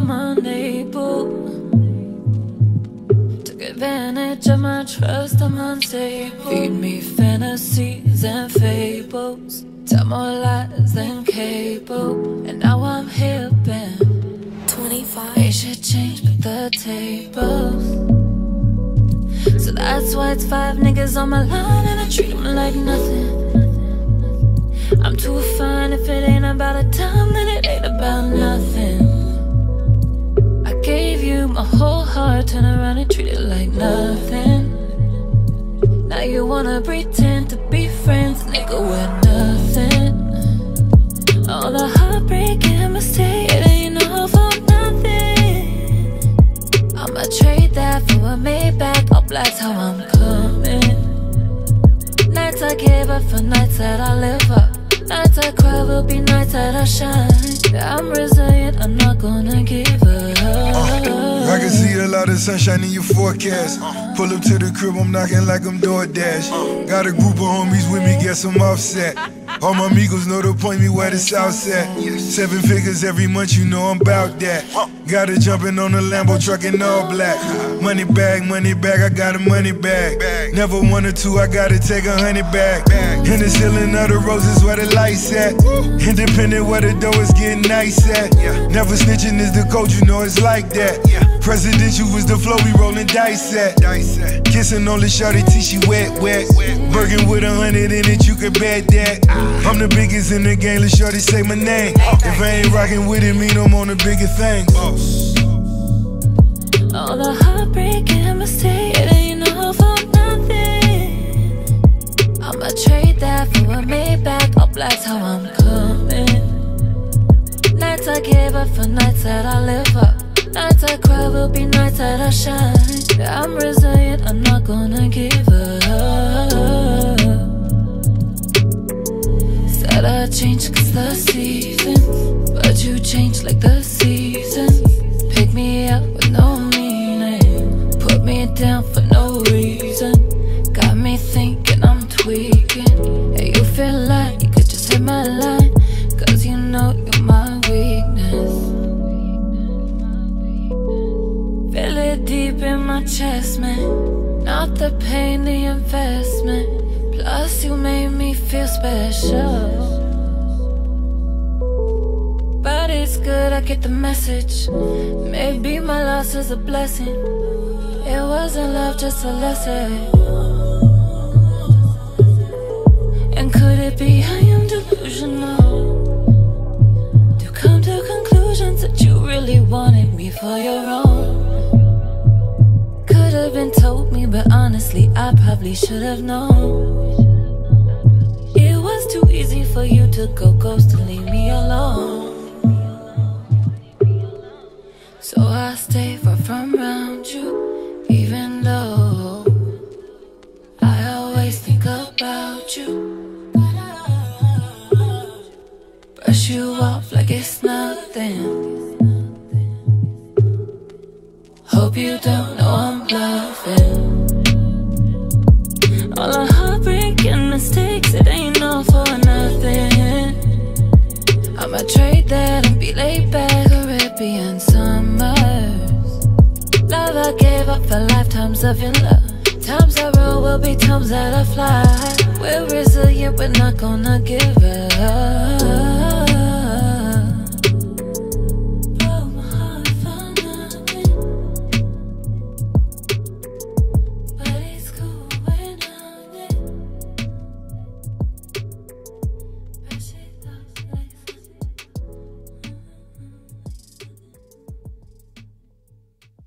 I'm unable. Took advantage of my trust, I'm unstable. Feed me fantasies and fables, tell more lies than cable. And now I'm hip and 25. They should change but the tables. So that's why it's 5 niggas on my line and I treat them like nothing. I'm too fine, if it ain't about a time, then it ain't about nothing. I gave you my whole heart, turn around and treat it like nothing. Now you wanna pretend to be friends, nigga, we're nothing. All the heartbreak and mistakes, it ain't all for nothing. I'ma trade that for a Maybach, all black's how I'm coming. Nights I gave up for nights that I live up. Nights I cry will be nights that I shine. I'm resilient, I'm not gonna give up. I can see a lot of sunshine in your forecast. Pull up to the crib, I'm knocking like I'm DoorDash. Got a group of homies with me, guess I'm offset. All my amigos know to point me where the south's at. 7 figures every month, you know I'm bout that. Got her jumping on a Lambo truck in all black. Money bag, I got a money bag. Never 1 or 2, I gotta take 100 back. In the ceiling of the roses where the lights at. Independent where the dough is getting nice at. Never snitching is the code, you know it's like that. Presidential was the flow, we rolling dice at. Kissing on the shorty till she wet. Bergen with 100 in it, you can bet that. I'm the biggest in the game, let shorty say my name. If I ain't rocking with it, mean I'm on the bigger things. All the heartbreak and mistakes, it ain't all for nothing. I'ma trade that for a Maybach, all black's how I'm coming. Nights I gave up for nights that I live up. Nights I cry will be nights that I shine. I'm resilient, I'm not gonna give up. Said I changed cause the seasons, but you changed like the seasons. Pick me up with no meaning, put me down for no reason. Got me thinking I'm tweaking. Hey, you feel like you could just hit my line, cause you know you're my weakness. Feel it deep in my chest, man. Not the pain, the investment. Plus you made me feel special. But it's good, I get the message. Maybe my loss is a blessing. It wasn't love, just a lesson. And could it be I am delusional to come to conclusions that you really wanted me for your own? Could have been told me, but honestly I probably should have known. It was too easy for you to go ghost and leave me alone. So I stay far from around you, even though I always think about you. Brush you off like it's nothing. Hope you don't know I'm bluffing. All the heartbreak and mistakes, it ain't all for nothing. I'ma trade that and be laid back, Caribbean summers. Love I gave up for lifetimes of your love. Times I roll will be times that I fly. We're resilient, we're not gonna give up.